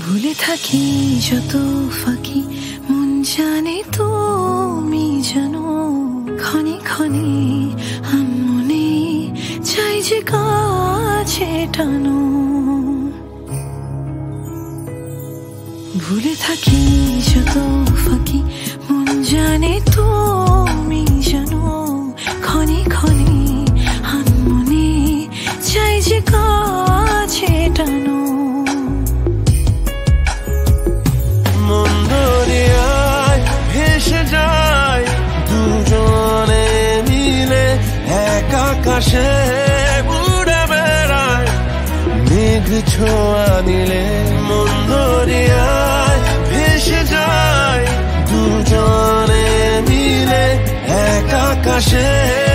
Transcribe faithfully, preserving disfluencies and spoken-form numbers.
ভুলে থাকি যত ফাঁকি মন জানে তুমি জানো ক্ষণে ক্ষণে মনে চাই যে কাছে টানো ভুলে থাকি যত ফাঁকি মন জানে তুমি জানো ক্ষণে ক্ষণে মনে চাই যে কাছে টানো আকাশে উড়ে বেড়ায় মেঘ ছোঁয়া দিলে মন দরিয়ায় ভেসে যায় দুজনে মিলে এক আকাশে